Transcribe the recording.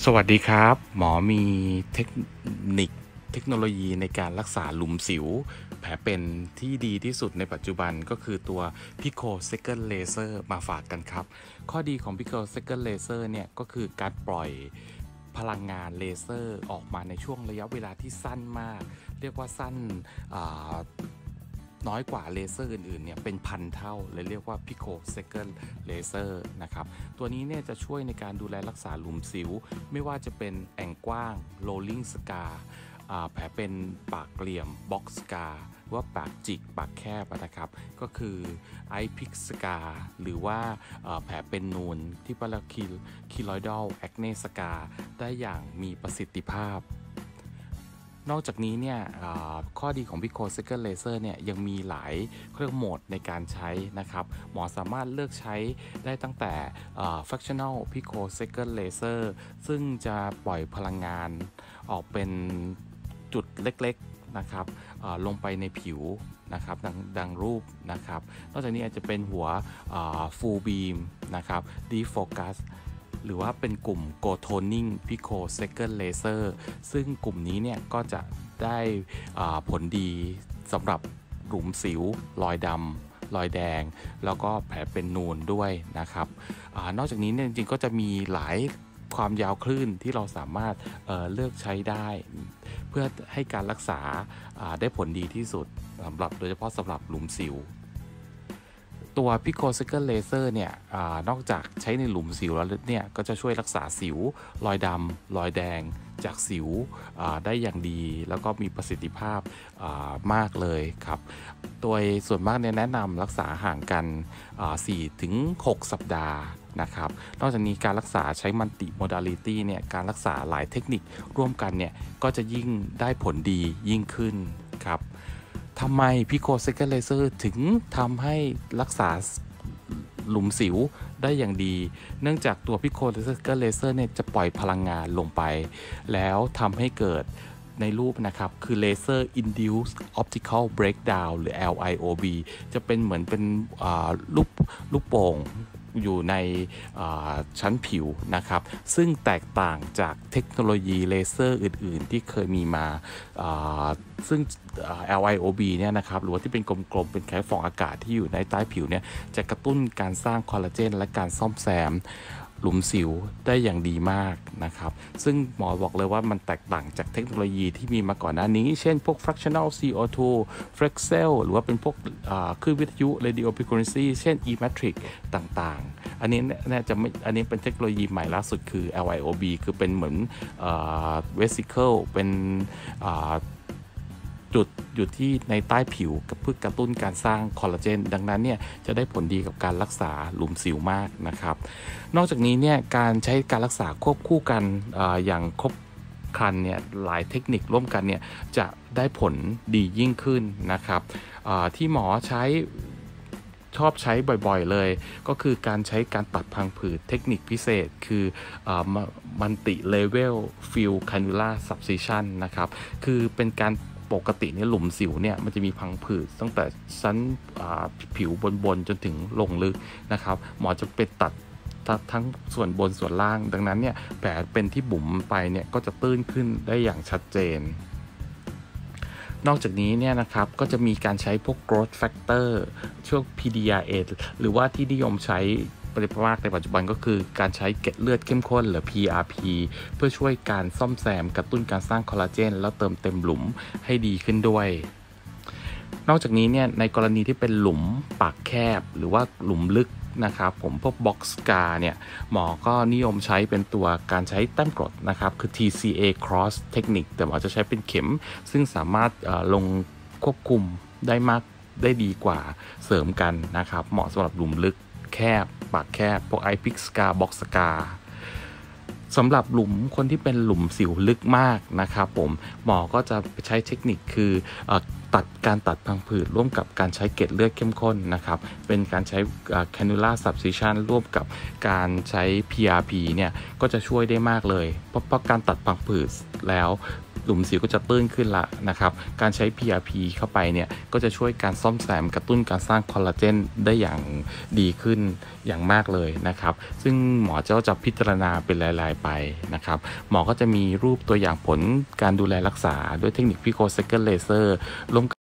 สวัสดีครับหมอมีเทคนิคเทคโนโลยีในการรักษาหลุมสิวแผลเป็นที่ดีที่สุดในปัจจุบันก็คือตัว Pico Second Laser มาฝากกันครับข้อดีของ Pico Second Laser เนี่ยก็คือการปล่อยพลังงานเลเซอร์ออกมาในช่วงระยะเวลาที่สั้นมากเรียกว่าสั้นน้อยกว่าเลเซอร์อื่นๆเนี่ยเป็นพันเท่าเลยเรียกว่า Pico Second Laser นะครับตัวนี้เนี่ยจะช่วยในการดูแลรักษาหลุมสิวไม่ว่าจะเป็นแอ่งกว้าง Rolling Scar แผลเป็นปากเหลี่ยม Box Scar ว่าปากจิกปากแคบนะครับก็คือ Eye Pick Scar หรือว่าแผลเป็นนูนที่เรียกว่า Keloidal Acne Scar ได้อย่างมีประสิทธิภาพนอกจากนี้เนี่ยข้อดีของ Pico Second Laser เนี่ยยังมีหลายเครื่องโหมดในการใช้นะครับหมอสามารถเลือกใช้ได้ตั้งแต่ Fractional Pico Second Laser ซึ่งจะปล่อยพลังงานออกเป็นจุดเล็กๆนะครับลงไปในผิวนะครับดังรูปนะครับนอกจากนี้อาจจะเป็นหัว Full Beam นะครับ Deep Focusหรือว่าเป็นกลุ่ม Go Toning Pico Second Laser ซึ่งกลุ่มนี้เนี่ยก็จะได้ผลดีสำหรับหลุมสิวรอยดำรอยแดงแล้วก็แผลเป็นนูนด้วยนะครับนอกจากนี้เนี่ยจริงๆก็จะมีหลายความยาวคลื่นที่เราสามารถเลือกใช้ได้เพื่อให้การรักษาได้ผลดีที่สุดโดยเฉพาะสำหรับหลุมสิวตัว Pico Second Laser เนี่ยนอกจากใช้ในหลุมสิวแล้วเนี่ยก็จะช่วยรักษาสิวรอยดำรอยแดงจากสิวได้อย่างดีแล้วก็มีประสิทธิภาพมากเลยครับโดยส่วนมากเนี่ยแนะนำรักษาห่างกัน 4-6 สัปดาห์นะครับนอกจากนี้การรักษาใช้มัลติโมดาลิตี้เนี่ยการรักษาหลายเทคนิคร่วมกันเนี่ยก็จะยิ่งได้ผลดียิ่งขึ้นครับทำไม Pico Second Laser ถึงทำให้รักษาหลุมสิวได้อย่างดีเนื่องจากตัว Pico Second Laser เนี่ยจะปล่อยพลังงานลงไปแล้วทำให้เกิดในรูปนะครับคือ Laser Induced Optical Breakdown หรือ LIOB จะเป็นเหมือนเป็นลูกโป่งอยู่ในชั้นผิวนะครับซึ่งแตกต่างจากเทคโนโลยีเลเซอร์อื่นๆที่เคยมีมาซึ่ง LIOB เนี่ยนะครับหรือว่าที่เป็นกลมๆเป็นคล้ายฟองอากาศที่อยู่ในใต้ผิวเนี่ยจะกระตุ้นการสร้างคอลลาเจนและการซ่อมแซมหลุมสิวได้อย่างดีมากนะครับซึ่งหมอบอกเลยว่ามันแตกต่างจากเทคโนโลยีที่มีมาก่อนหน้านี้เช่นพวก fractional CO2 Flexel หรือว่าเป็นพวกคลื่นวิทยุ radio frequency เช่น e-matrix ต่างๆอันนี้เนี่ยจะไม่อันนี้เป็นเทคโนโลยีใหม่ล่าสุดคือ LIOB คือเป็นเหมือนvesicle เป็นจุดอยู่ที่ในใต้ผิวเพื่อกระตุ้นการสร้างคอลลาเจนดังนั้นเนี่ยจะได้ผลดีกับการรักษาหลุมสิวมากนะครับนอกจากนี้เนี่ยการใช้การรักษาควบคู่กันอย่างครบครันเนี่ยหลายเทคนิคร่วมกันเนี่ยจะได้ผลดียิ่งขึ้นนะครับที่หมอชอบใช้บ่อยๆเลยก็คือการใช้การตัดพังผืดเทคนิคพิเศษคือมัลติเลเวลฟิลแคนูล่าซับซิชันนะครับคือเป็นการปกติเนี่ยหลุมสิวเนี่ยมันจะมีพังผืดตั้งแต่ชั้นผิวบนจนถึงลงลึกนะครับหมอจะไปตัดทั้งส่วนบนส่วนล่างดังนั้นเนี่ยแผลเป็นที่บุ๋มไปเนี่ยก็จะตื้นขึ้นได้อย่างชัดเจนนอกจากนี้เนี่ยนะครับก็จะมีการใช้พวก growth factor ช่วง PDRA หรือว่าที่นิยมใช้มากในปัจจุบันก็คือการใช้เกล็ดเลือดเข้มข้นหรือ PRP เพื่อช่วยการซ่อมแซมกระตุ้นการสร้างคอลลาเจนแล้วเติมเต็มหลุมให้ดีขึ้นด้วยนอกจากนี้เนี่ยในกรณีที่เป็นหลุมปากแคบหรือว่าหลุมลึกนะครับผมพวก Box Scar เนี่ยหมอก็นิยมใช้เป็นตัวการใช้แต้มกรดนะครับคือ TCA Cross เทคนิคแต่หมอจะใช้เป็นเข็มซึ่งสามารถลงควบคุมได้ดีกว่าเสริมกันนะครับเหมาะสำหรับหลุมลึกแคบปากแคบพวก Eye Pick Scar Box Scar สำหรับหลุมคนที่เป็นหลุมสิวลึกมากนะครับผมหมอก็จะใช้เทคนิคคือการตัดพังผืดร่วมกับการใช้เกล็ดเลือดเข้มข้นนะครับเป็นการใช้ cannula subcision ร่วมกับการใช้ PRP เนี่ยก็จะช่วยได้มากเลยเพราะการตัดพังผืดแล้วหลุมสิวก็จะตื้นขึ้นละนะครับการใช้ PRP เข้าไปเนี่ยก็จะช่วยการซ่อมแซมกระตุ้นการสร้างคอลลาเจนได้อย่างดีขึ้นอย่างมากเลยนะครับซึ่งหมอจะพิจารณาเป็นรายๆไปนะครับหมอก็จะมีรูปตัวอย่างผลการดูแลรักษาด้วยเทคนิคพิโคไซเคิลเลเซอร์ร่วม